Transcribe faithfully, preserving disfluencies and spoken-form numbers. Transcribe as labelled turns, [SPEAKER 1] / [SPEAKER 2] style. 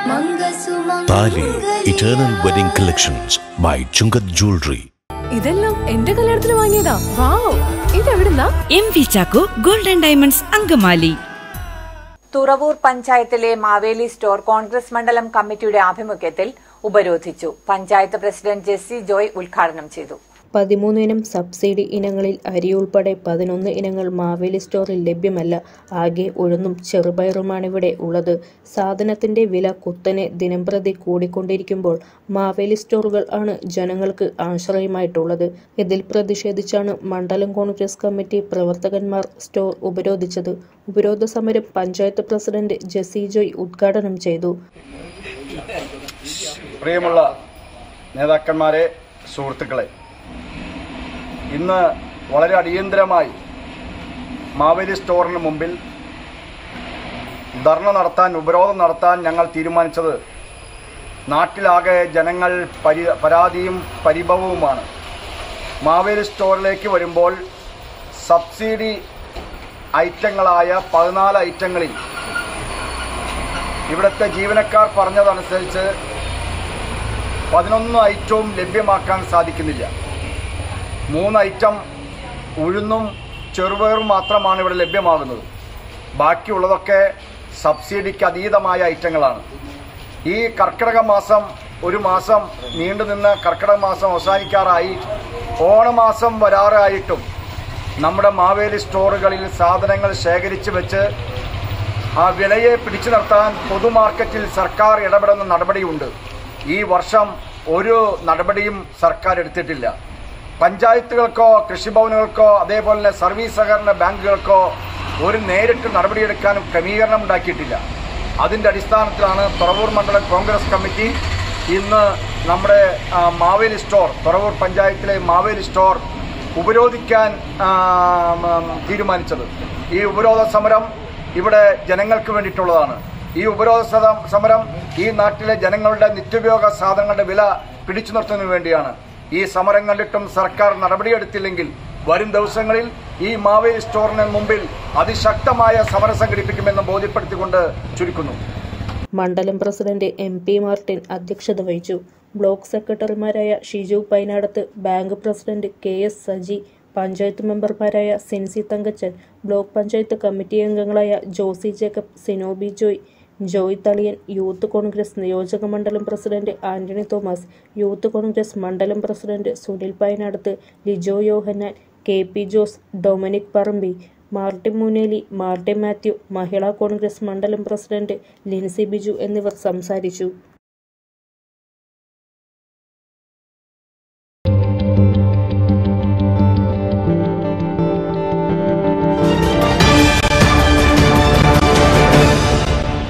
[SPEAKER 1] Tali Eternal Wedding Collections by Chungat Jewelry.
[SPEAKER 2] ഇതെല്ലാം എന്റെ കല്യാണത്തിന് വാങ്ങിയതാ. വാവ്, ഇതെവിടുന്നാ?
[SPEAKER 3] M V Chacko gold and diamonds Angamaly.
[SPEAKER 4] Thuravoor പഞ്ചായത്തിലെ മാവേലി സ്റ്റോർ കോൺഗ്രസ് മണ്ഡലം കമ്മിറ്റിയുടെ ആഭിമുഖ്യത്തിൽ ഉപരോധിച്ചു. പഞ്ചായത്ത് പ്രസിഡന്റ് ജെസ്സി ജോയ് ഉദ്ഘാടനം ചെയ്തു.
[SPEAKER 5] പതിമൂന്ന് ഇനം സബ്സിഡി ഇനങ്ങളിൽ അരി ഉൾപ്പെടെ പതിനൊന്ന് ഇനങ്ങൾ മാവേലി സ്റ്റോറിൽ ലഭ്യമല്ല. ആകെ ഉഴുന്നും ചെറുപയറുമാണിവിടെ ഉള്ളത്. സാധനത്തിന്റെ വില കുത്തനെ ദിനംപ്രതി കൂടിക്കൊണ്ടിരിക്കുമ്പോൾ മാവേലി സ്റ്റോറുകൾ ആണ് ജനങ്ങൾക്ക് ആശ്രയമായിട്ടുള്ളത്. ഇതിൽ പ്രതിഷേധിച്ചാണ് മണ്ഡലം കോൺഗ്രസ് കമ്മിറ്റി പ്രവർത്തകന്മാർ സ്റ്റോർ ഉപരോധിച്ചത്. ഉപരോധ സമരം പഞ്ചായത്ത് പ്രസിഡന്റ് ജെസ്സി ജോയ് ഉദ്ഘാടനം ചെയ്തു.
[SPEAKER 6] പ്രിയമുള്ള നേതാക്കന്മാരെ, സുഹൃത്തുക്കളെ, ഇന്ന് വളരെ അടിയന്തരമായി മാവേലി സ്റ്റോറിന് മുമ്പിൽ ധർണ നടത്താൻ, ഉപരോധം നടത്താൻ ഞങ്ങൾ തീരുമാനിച്ചത് നാട്ടിലാകെ ജനങ്ങൾ പരി പരാതിയും പരിഭവവുമാണ്. മാവേലി സ്റ്റോറിലേക്ക് വരുമ്പോൾ സബ്സിഡി ഐറ്റങ്ങളായ പതിനാല് ഐറ്റങ്ങളിൽ ഇവിടുത്തെ ജീവനക്കാർ പറഞ്ഞതനുസരിച്ച് പതിനൊന്ന് ഐറ്റവും ലഭ്യമാക്കാൻ സാധിക്കുന്നില്ല. മൂന്ന് ഐറ്റം ഉഴുന്നും ചെറുപയറും മാത്രമാണ് ഇവിടെ ലഭ്യമാകുന്നത്. ബാക്കിയുള്ളതൊക്കെ സബ്സിഡിക്ക് അതീതമായ ഐറ്റങ്ങളാണ്. ഈ കർക്കിടക മാസം ഒരു മാസം നീണ്ടുനിന്ന് കർക്കിടക മാസം അവസാനിക്കാറായി, ഓണമാസം വരാറായിട്ടും നമ്മുടെ മാവേലി സ്റ്റോറുകളിൽ സാധനങ്ങൾ ശേഖരിച്ച് വെച്ച് ആ വിലയെ പിടിച്ചു നിർത്താൻ പൊതുമാർക്കറ്റിൽ സർക്കാർ ഇടപെടുന്ന നടപടിയുണ്ട്. ഈ വർഷം ഒരു നടപടിയും സർക്കാർ എടുത്തിട്ടില്ല. പഞ്ചായത്തുകൾക്കോ കൃഷിഭവനുകൾക്കോ അതേപോലെ തന്നെ സർവീസ് സഹകരണ ബാങ്കുകൾക്കോ ഒരു നേരിട്ട് നടപടിയെടുക്കാനും ക്രമീകരണം ഉണ്ടാക്കിയിട്ടില്ല. അതിൻ്റെ അടിസ്ഥാനത്തിലാണ് തുറവൂർ മണ്ഡലം കോൺഗ്രസ് കമ്മിറ്റി ഇന്ന് നമ്മുടെ മാവേലി സ്റ്റോർ, തുറവൂർ പഞ്ചായത്തിലെ മാവേലി സ്റ്റോർ ഉപരോധിക്കാൻ തീരുമാനിച്ചത്. ഈ ഉപരോധ സമരം ഇവിടെ ജനങ്ങൾക്ക് വേണ്ടിയിട്ടുള്ളതാണ്. ഈ ഉപരോധ സമരം ഈ നാട്ടിലെ ജനങ്ങളുടെ നിത്യോപയോഗ സാധനങ്ങളുടെ വില പിടിച്ചു നിർത്തുന്നതിന് വേണ്ടിയാണ്. ഈ സമരം കണ്ടിട്ടും സർക്കാർ നടപടിയെടുത്തില്ലെങ്കിൽ വരും ദിവസങ്ങളിൽ ഈ മാവേലി സ്റ്റോറിന് മുമ്പിൽ അതിശക്തമായ സമരം സംഘടിപ്പിക്കുമെന്ന് ബോധ്യപ്പെടുത്തിക്കൊണ്ട് ചുരുക്കുന്നു.
[SPEAKER 5] മണ്ഡലം പ്രസിഡന്റ് എം പി മാർട്ടിൻ അധ്യക്ഷത വഹിച്ചു. ബ്ലോക്ക് സെക്രട്ടറിമാരായ Shiju Painadath, bank president K S Saji, panchayat മെമ്പർമാരായ സിൻസി തങ്കച്ചൻ, ബ്ലോക്ക് പഞ്ചായത്ത് കമ്മിറ്റി അംഗങ്ങളായ ജോസി ജേക്കബ്, സിനോബി ജോയ്, ജോയ് തളിയൻ, യൂത്ത് കോൺഗ്രസ് നിയോജക മണ്ഡലം പ്രസിഡന്റ് ആന്റണി തോമസ്, യൂത്ത് കോൺഗ്രസ് മണ്ഡലം president Sunil Painadath, Lijo Yohannan, K P Jose, Dominic Parambi, Martin Muneli, Martin Mathew, Mahila Congress മണ്ഡലം പ്രസിഡന്റ് ലിൻസി ബിജു എന്നിവർ സംസാരിച്ചു.